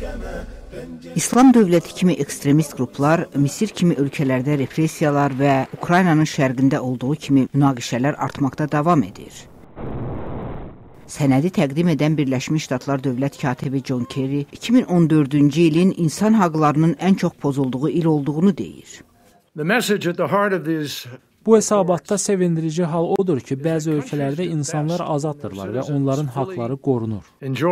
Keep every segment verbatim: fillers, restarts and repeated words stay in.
İslam dövləti kimi ekstremist qruplar Misir kimi ölkələrdə repressiyalar və Ukraynanın şərqində olduğu kimi münaqişələr artmaqda davam edir. Sənədi təqdim edən Birləşmiş Ştatlar Dövlət katibi John Kerry iki min on dördüncü ilin insan haqlarının ən çox pozulduğu il olduğunu deyir. Bu hesabatda sevindirici hal odur ki, bəzi ölkələrdə insanlar azaddırlar və onların haqları qorunur.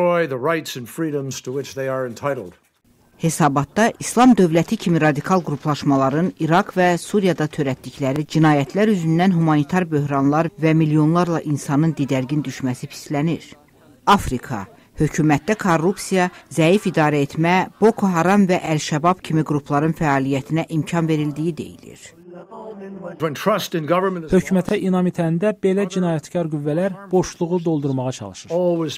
Hesabatda İslam dövləti kimi radikal qruplaşmaların İraq və Suriyada törətdikləri cinayətlər üzündən humanitar böhranlar və milyonlarla insanın didərgin düşməsi pislənir. Afrika, hökumətdə korrupsiya, zəif idarə etmə, Boko Haram və Əl-Şəbab kimi qrupların fəaliyyətinə imkan verildiyi deyilir. Hökumətə inam itəndə belə cinayətkar qüvvələr boşluğu doldurmağa çalışır.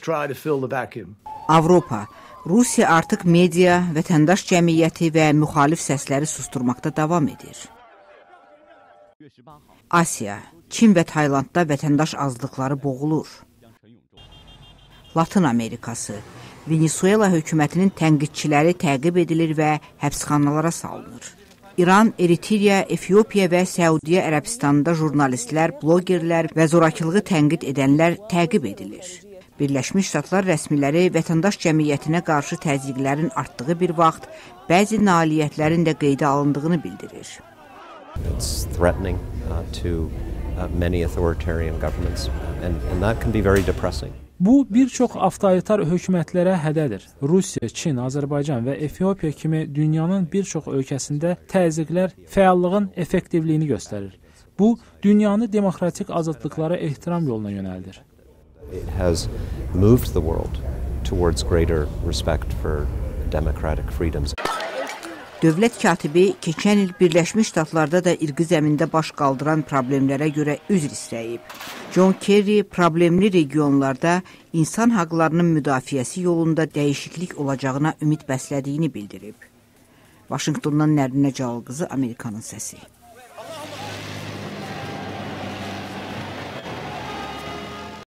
Avropa, Rusiya artıq media, vətəndaş cəmiyyəti və müxalif səsləri susturmaqda davam edir. Asiya, Çin və Taylandda vətəndaş azlıqları boğulur. Latın Amerikası, Venezuela hökumətinin tənqidçiləri təqib edilir və həbsxanalara salınır. İran, Eritriya, Efiopiya və Səudiyyə Ərəbistanında jurnalistlər, blogerlər və zorakılığı tənqid edənlər təqib edilir. Birləşmiş Ştatlar rəsmiləri vətəndaş cəmiyyətinə qarşı təzyiqlərin artdığı bir vaxt bəzi nailiyyətlərin də qeydə alındığını bildirir. It's threatening uh, to uh, many authoritarian governments and, and that can be very depressing. Bu, bir çox avtoritar hökumətlərə hədədir. Rusiya, Çin, Azərbaycan və Efiopiya kimi dünyanın bir çox ölkəsində təzyiqlər fəallığın effektivliyini göstərir. Bu, dünyanı demokratik azadlıqlara ehtiram yoluna yönəldir. It has moved the world towards greater respect for democratic freedoms. Dövlət katibi keçən il Birləşmiş Ştatlarda da irqi zəmində baş qaldıran problemlərə görə üzr istəyib. John Kerry problemli regionlarda insan haqlarının müdafiəsi yolunda dəyişiklik olacağına ümid bəslədiyini bildirib. Vaşinqtondan Nərinə Cəlal qızı, Amerikanın səsi.